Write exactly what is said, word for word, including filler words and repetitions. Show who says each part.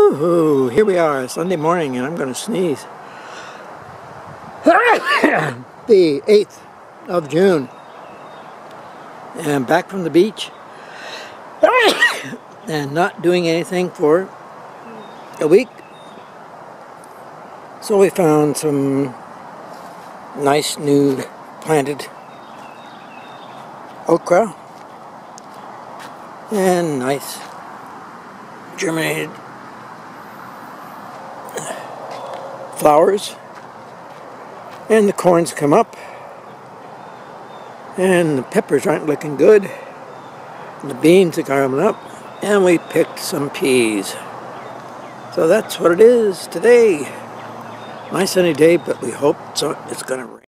Speaker 1: Woohoo! Here we are, Sunday morning, and I'm going to sneeze. The eighth of June. And back from the beach. And not doing anything for a week. So we found some nice new planted okra. And nice germinated flowers, and the corn's come up, and the peppers aren't looking good, and the beans are coming up, and we picked some peas. So that's what it is today. Nice sunny day, but we hope so it's gonna rain.